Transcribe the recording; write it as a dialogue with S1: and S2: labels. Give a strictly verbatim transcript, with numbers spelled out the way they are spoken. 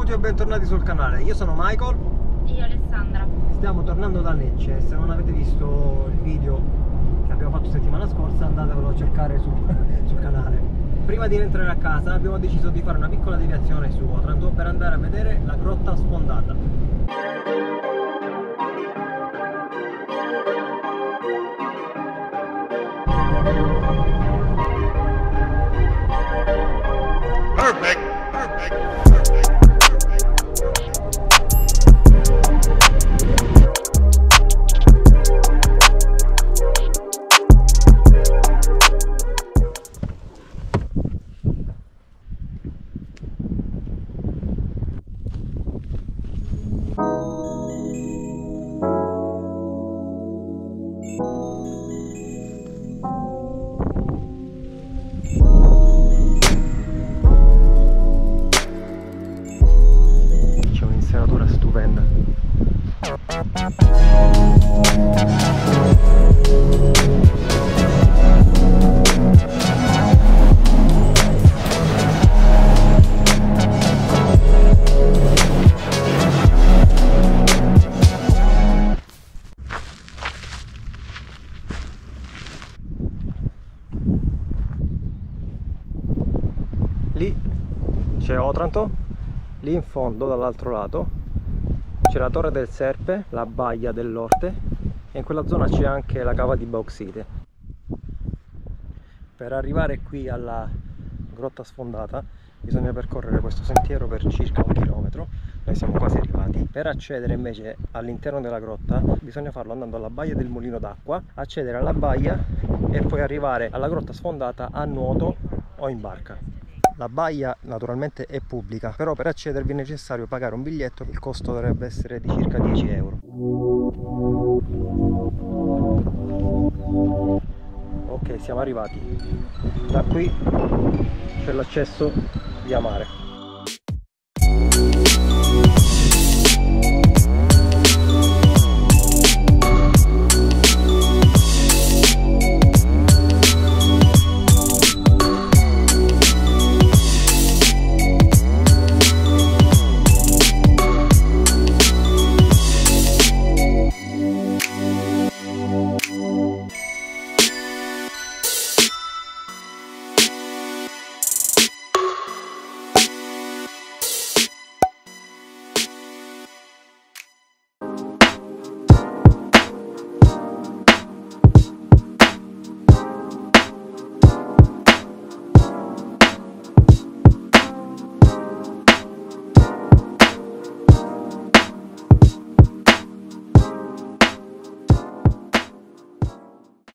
S1: tutti e bentornati sul canale. Io sono Michael.
S2: E io Alessandra.
S1: Stiamo tornando da Lecce. Se non avete visto il video che abbiamo fatto settimana scorsa, andatevelo a cercare su, sul canale. Prima di rientrare a casa abbiamo deciso di fare una piccola deviazione su Otranto per andare a vedere la grotta sfondata.
S3: Perfect, perfect, perfect, perfect.
S1: Stupenda. Lì c'è Otranto, lì in fondo dall'altro lato c'è la Torre del Serpe, la baia dell'Orte, e in quella zona c'è anche la cava di Bauxite. Per arrivare qui alla grotta sfondata bisogna percorrere questo sentiero per circa un chilometro. Noi siamo quasi arrivati. Per accedere invece all'interno della grotta bisogna farlo andando alla baia del Mulino d'Acqua, accedere alla baia e poi arrivare alla grotta sfondata a nuoto o in barca. La baia naturalmente è pubblica, però per accedervi è necessario pagare un biglietto. Il costo dovrebbe essere di circa dieci euro. Ok, siamo arrivati. Da qui c'è l'accesso via mare.